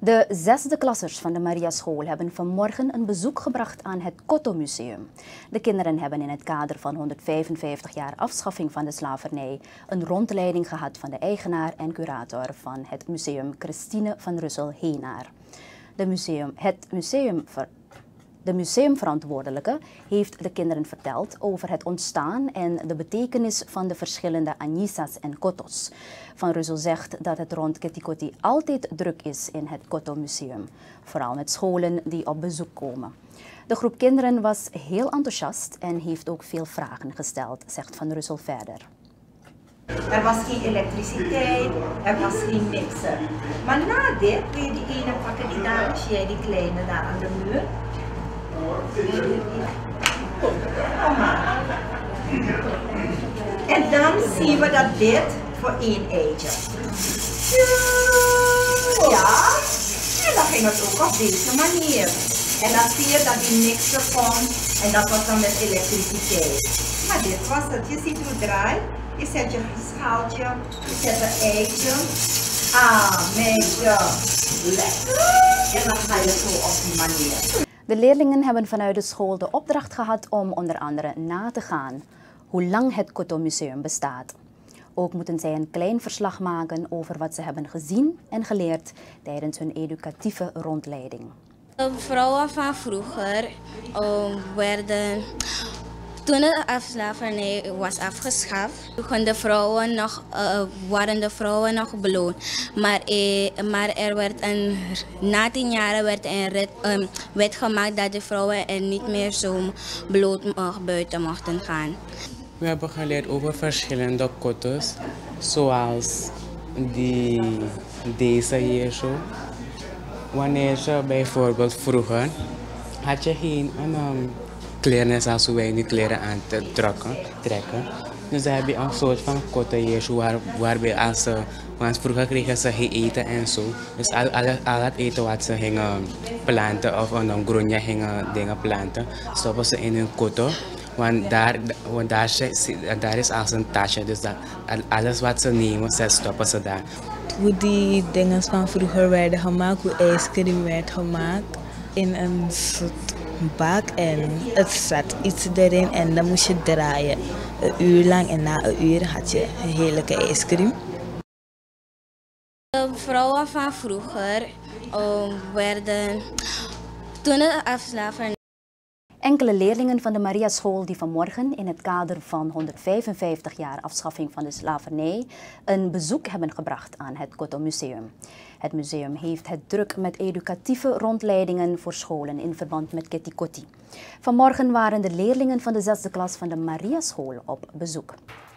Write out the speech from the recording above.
De zesde klassers van de Maria School hebben vanmorgen een bezoek gebracht aan het Cotto Museum. De kinderen hebben in het kader van 155 jaar afschaffing van de slavernij een rondleiding gehad van de eigenaar en curator van het museum, Christine van Russel-Heenaar. De museumverantwoordelijke heeft de kinderen verteld over het ontstaan en de betekenis van de verschillende Anisas en Cottos. Van Russel zegt dat het rond Ketikoti altijd druk is in het Cotto Museum, vooral met scholen die op bezoek komen. De groep kinderen was heel enthousiast en heeft ook veel vragen gesteld, zegt Van Russel verder. Er was geen elektriciteit, er was geen mixer. Maar na dit, wil je die ene pakken, die daar, zie jij die kleine daar aan de muur? Kom maar. En dan zien we dat dit voor 1 eitje. Ja, en dan ging het ook op deze manier. En dan zie je dat die mixer komt en dat was dan met elektriciteit. Maar dit was het, je ziet hoe het draait. Je zet je schaaltje, je zet een eitje. Meisje, lekker. En dan ga je zo op die manier. De leerlingen hebben vanuit de school de opdracht gehad om onder andere na te gaan hoe lang het Cotto Museum bestaat. Ook moeten zij een klein verslag maken over wat ze hebben gezien en geleerd tijdens hun educatieve rondleiding. De vrouwen van vroeger toen de slavernij was afgeschaft, waren de vrouwen nog beloond. Maar er werd na 10 jaar werd een wet gemaakt dat de vrouwen er niet meer zo bloot buiten mochten gaan. We hebben geleerd over verschillende Cottos, zoals deze hier zo. Wanneer je bijvoorbeeld vroeger had je geen kleren zoals wij nu kleren aan te trekken. Dus dan heb je een soort van Cotto hier waarbij want vroeger kregen ze geen eten en zo. Dus al het eten wat ze gingen planten of een groenje gingen dingen planten, stoppen ze in hun Cotto. Want daar is als een tasje, dus alles wat ze nemen, stoppen ze daar. Hoe die dingen van vroeger werden gemaakt, hoe ijscream werd gemaakt in een soort bak en het zat iets erin en dan moest je draaien. Een uur lang en na een uur had je een heerlijke ijscream. De vrouwen van vroeger toen de slavernij. Enkele leerlingen van de Maria School die vanmorgen in het kader van 155 jaar afschaffing van de slavernij een bezoek hebben gebracht aan het Cotto Museum. Het museum heeft het druk met educatieve rondleidingen voor scholen in verband met Ketikoti. Vanmorgen waren de leerlingen van de 6e klas van de Maria School op bezoek.